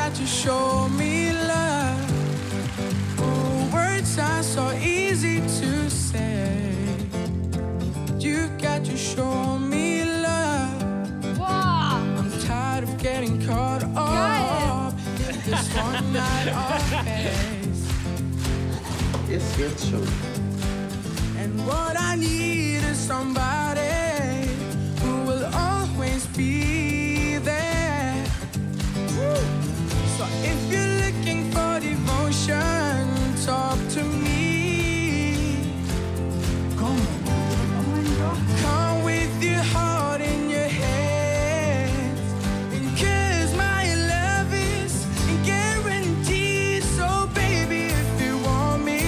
got to show me love. Oh, words are so easy to say. You got to show me love. Wow. I'm tired of getting caught up in this one night of haze. Es wird schon. And what I need is somebody who will always be there. So if you're looking for devotion, talk to me. Come with your heart in your hands. And 'cause my love is guaranteed. So baby, if you want me,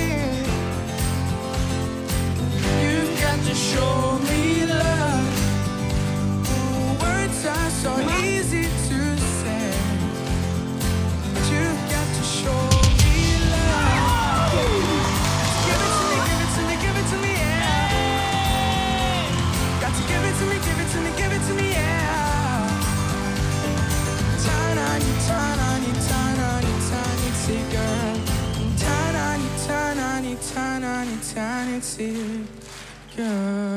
you've got to show me love. Oh, words are so easy to say. But you've got to show me love. Give it to me, give it to me, give it to me, yeah. Got to give it to me, give it to me, give it to me, yeah. Tiny, tiny, tiny, tiny, girl. Tiny, tiny, tiny, tiny, girl.